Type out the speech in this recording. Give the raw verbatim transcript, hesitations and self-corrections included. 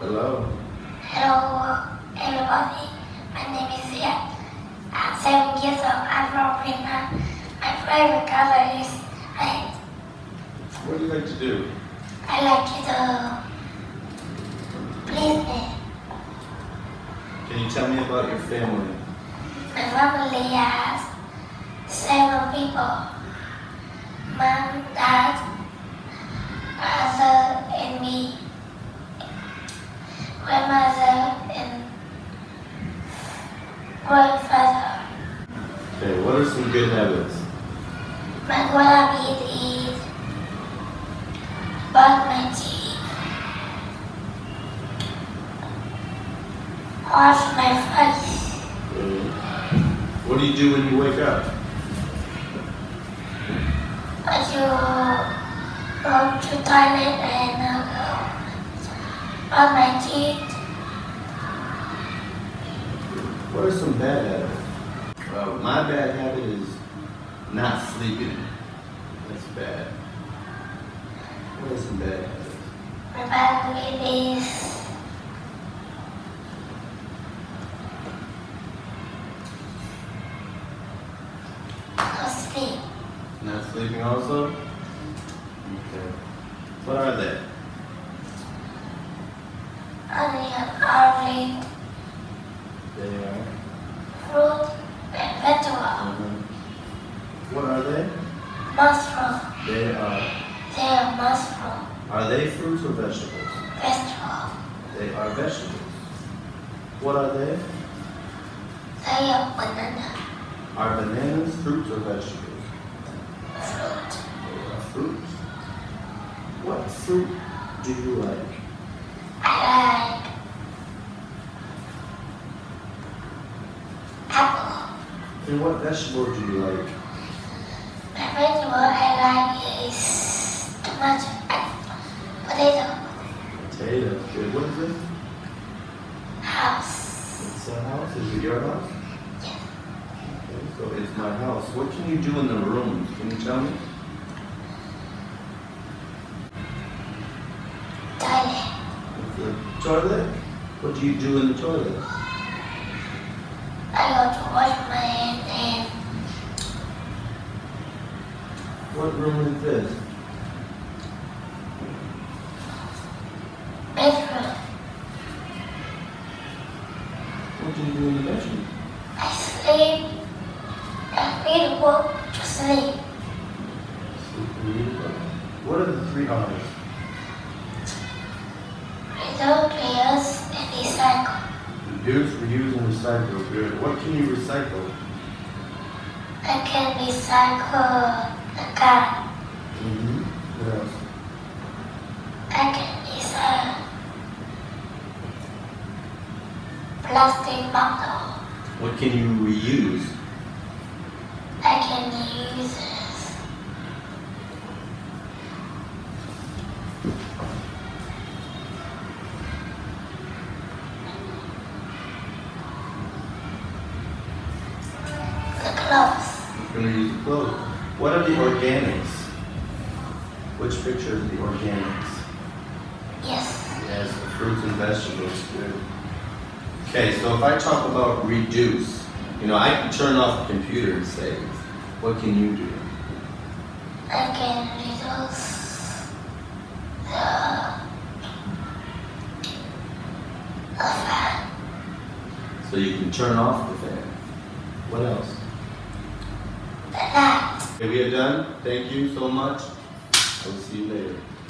Hello. Hello, everybody. My name is Ziad. I'm seven years old. I'm from Vietnam. My favorite color is red. What do you like to do? I like to please me. Can you tell me about your family? My family has seven people. Mom, dad, brother, and me. Grandmother and grandfather. Okay, what are some good habits? My grandma eat brush my teeth, wash my face. Okay. What do you do when you wake up? I do go to toilet and uh, brush my teeth. What are some bad habits? Well, my bad habit is not sleeping. That's bad. What are some bad habits? My bad habit is not sleep. Not sleeping also? Okay. What are they? Only an orange, They are. fruit, and vegetable. Uh-huh. What are they? Mushroom. They are. They are mushroom. Are they fruits or vegetables? Vegetable. They are vegetables. What are they? They are banana. Are bananas fruits or vegetables? Fruit. They are fruits. What fruit do you like? I like apple. And what vegetable do you like? The vegetable I like is tomato and potato. Potato. Good. What is it? House. It's a house. Is it your house? Yes. Okay, so it's my house. What can you do in the rooms? Can you tell me? Toilet. The toilet? What do you do in the toilet? I go to wash my hands and What room is this? bedroom. What do you do in the bedroom? I sleep. I read a book to sleep. What are the three R's? Read players and recycle. Reduce, reuse, and recycle. Good. What can you recycle? I can recycle the car. Mm-hmm. What else? I can recycle plastic bottle. What can you reuse? I can use the clothes. You're going to use the clothes. What are the organics? Which picture is the organics? Yes. Yes, the fruits and vegetables. Good. Okay, so if I talk about reduce, you know, I can turn off the computer and save. What can you do? I can reduce the, the fan. So you can turn off the fan. What else? The light. Okay, we are done. Thank you so much. I will see you later.